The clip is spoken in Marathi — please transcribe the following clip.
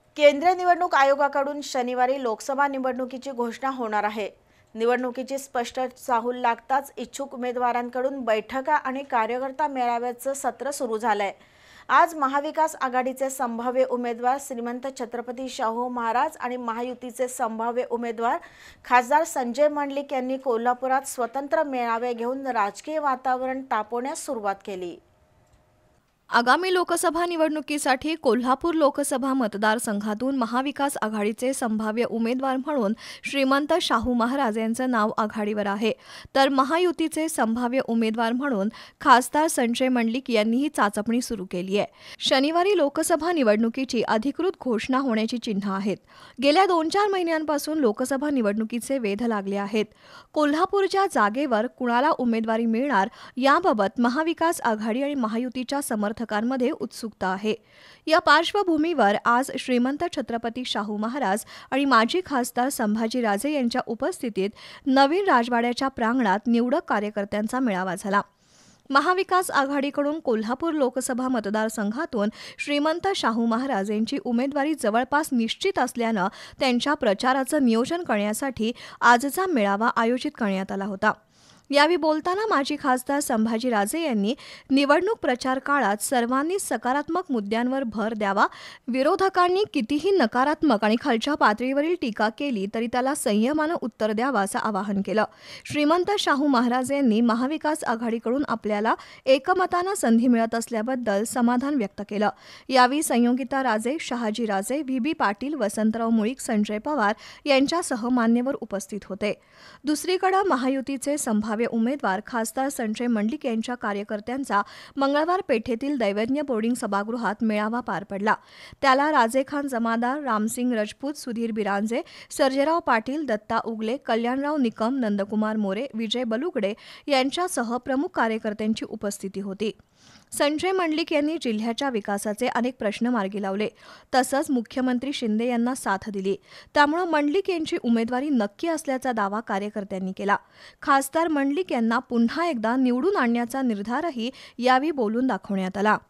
केंद्रीय निवडणूक आयोगाकडून शनिवारी लोकसभा निवडणुकीची घोषणा होणार आहे। निवडणुकीची स्पष्ट चाहूल लागताच इच्छुक उमेदवारांकडून बैठका आणि कार्यकर्ता मेळाव्याचं सत्र सुरू झालंय। आज महाविकास आघाडीचे संभाव्य उमेदवार श्रीमंत छत्रपती शाहू महाराज आणि महायुतीचे संभाव्य उमेदवार खासदार संजय मंडलिक यांनी कोल्हापुरात स्वतंत्र मेळावे घेऊन राजकीय वातावरण तापवण्यास सुरुवात केली। आगामी लोकसभा निवडणुकीसाठी कोल्हापूर लोकसभा मतदारसंघातून महाविकास आघाडीचे संभाव्य उमेदवार म्हणून श्रीमंत शाहू महाराज यांचं नाव आघाडीवर आहे, तर महायुतीचे संभाव्य उमेदवार म्हणून खासदार संजय मंडलिक यांनीही चाचपणी सुरू केली आहे। शनिवारी लोकसभा निवडणुकीची अधिकृत घोषणा होण्याची चिन्ह आहेत। गेल्या 2-4 महिन्यांपासून लोकसभा निवडणुकीचे वेध लागले आहेत। कोल्हापूरच्या जागेवर कुणाला उमेदवारी मिळणार याबाबत महाविकास आघाडी आणि महायुतीच्या समर्थकांमध्ये उत्सुकता आहे। या पार्श्वभूमीवर आज श्रीमंत छत्रपती शाहू महाराज आणि माजी खासदार संभाजीराजे यांच्या उपस्थितीत नवीन राजवाड्याच्या प्रांगणात निवडक कार्यकर्त्यांचा मेळावा झाला। महाविकास आघाडीकडून कोल्हापूर लोकसभा मतदारसंघातून श्रीमंत शाहू महाराज यांची उमेदवारी जवळपास निश्चित असल्यानं त्यांच्या प्रचाराचं नियोजन करण्यासाठी आजचा मेळावा आयोजित करण्यात आला होता। यावेळी बोलताना माजी खासदार संभाजीराजे यांनी निवडणूक प्रचार काळात सर्वांनी सकारात्मक मुद्द्यांवर भर द्यावा, विरोधकांनी कितीही नकारात्मक आणि खालच्या पातळीवरील टीका केली तरी त्याला संयमानं उत्तर द्यावं असं आवाहन केलं। श्रीमंत शाहू महाराज यांनी महाविकास आघाडीकडून आपल्याला एकमतानं संधी मिळत असल्याबद्दल समाधान व्यक्त केलं। यावेळी संयोगिता राजे, शहाजी राजे, व्ही.बी. पाटील, वसंतराव मुळीक, संजय पवार यांच्यासह मान्यवर उपस्थित होते। दुसरीकडे महायुतीचे संभाव्य उमेदवार खासदार संजय मंडलिक यांच्या कार्यकर्त्यांचा मंगळवार पेठेतील दैवज्ञ बोर्डिंग सभागृहात मेळावा पार पडला। त्याला राजेखान जमादार, रामसिंग राजपूत, सुधीर बिरांजे, सर्जेराव पाटील, दत्ता उगले, कल्याणराव निकम, नंदकुमार मोरे, विजय बलुगडे यांच्यासह प्रमुख कार्यकर्त्यांची उपस्थिती होती। संजय मंडलिक यांनी जिल्ह्याच्या विकासाचे अनेक प्रश्न मार्गी लावले, तसंच मुख्यमंत्री शिंदे यांना साथ दिली। त्यामुळे मंडलिक यांची उमेदवारी नक्की असल्याचा दावा कार्यकर्त्यांनी केला। खासदार मंडलिक यांना पुन्हा एकदा निवडून आणण्याचा निर्धारही यावेळी बोलून दाखवण्यात आला।